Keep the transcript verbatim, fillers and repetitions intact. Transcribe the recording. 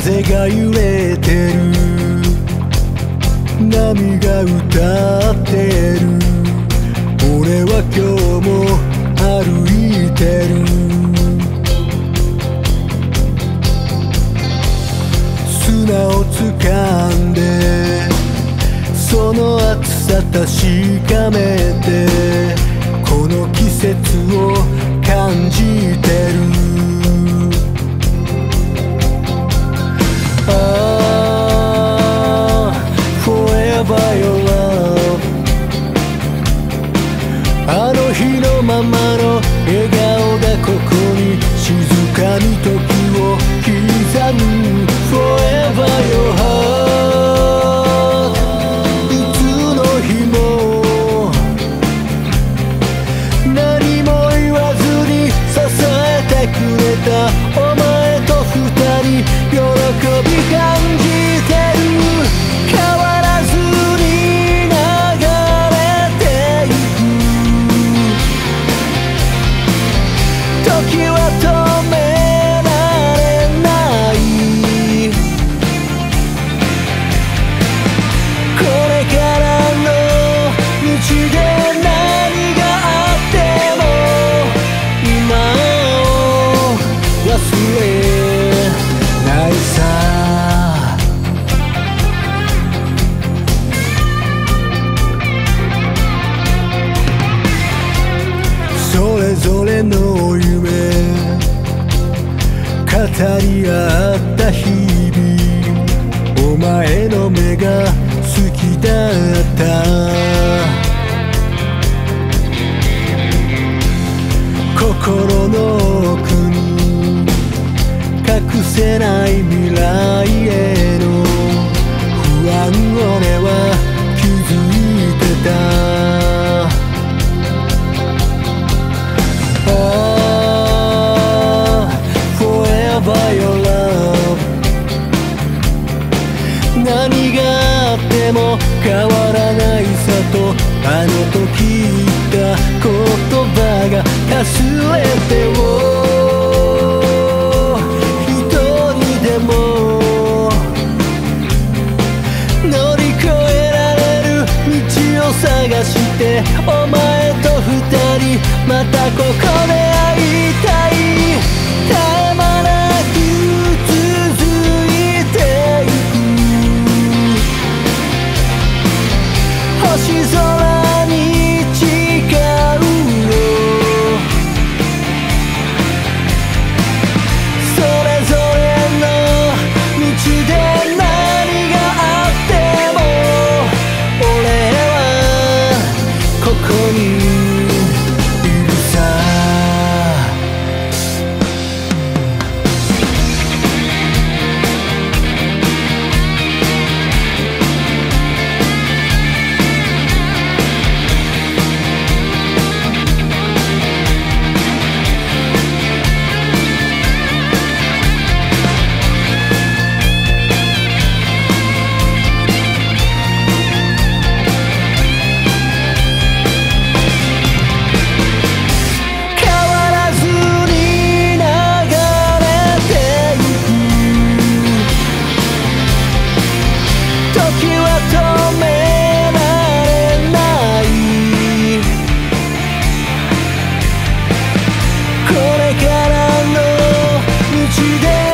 風が揺れてる、波が歌ってる、俺は今日も歩いてる。砂を掴んでその熱さ確かめて、この季節を感じてる。ああ Forever your love、 あの日のままの笑顔がここに静かに時を刻む。 Forever your heart、 いつの日も何も言わずに支えてくれたお前と二人、喜び感じてる。変わらずに流れてゆく、時は止められない。これからの道で何があっても今を忘れないさ。それぞれの夢語り合った日々、お前の目が好きだった。心の奥に隠せない未来への不安、俺は気づいてた。ああ Forever your love、 何があっても変わらないさと、あの時言った言葉が忘れても一人でも乗り越えられる道を探して、お前と二人またここで会いたい。絶え間なく続いてゆく星空に誓うよ。それぞれの道で何があっても俺はここにいるさ。これからの道で